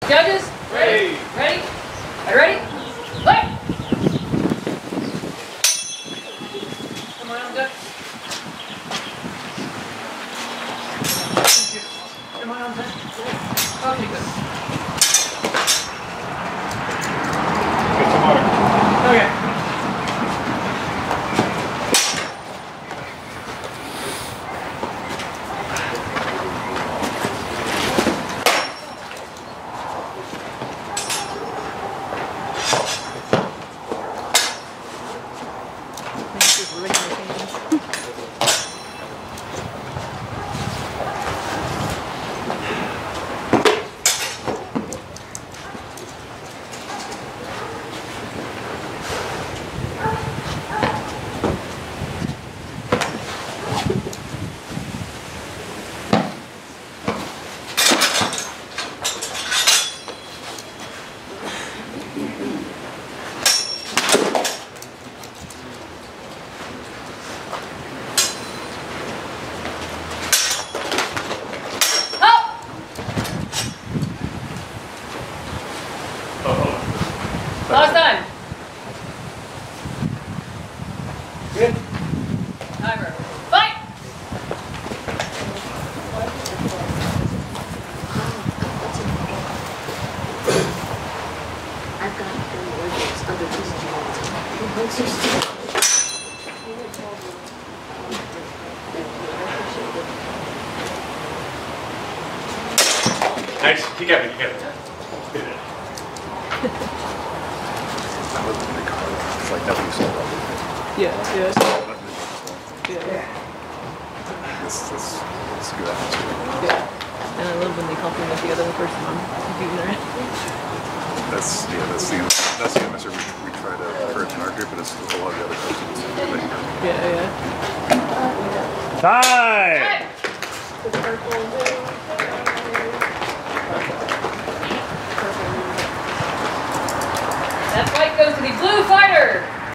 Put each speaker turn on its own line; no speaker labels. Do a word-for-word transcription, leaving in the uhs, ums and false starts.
Judges?
Ready.
Ready? Are you ready? Play! Come on, Duck. Come on, Duck. Okay, good.
Get some water.
Okay. Last time.
Good.
Timer. Fight!
I've got three orders other than once you're still.
Nice. You got it. You got it.
I live in the car. It's like nothing sold out.
Yeah, yeah.
Yeah.
Yeah.
This, this, this is a good atmosphere.
Yeah. And I love when they compliment the other person on beating around.
That's, yeah, that's the, that's the atmosphere we, we try to encourage in our group, but it's a lot of the other coaches.
Yeah, yeah.
Time!
That fight goes to the blue fighter.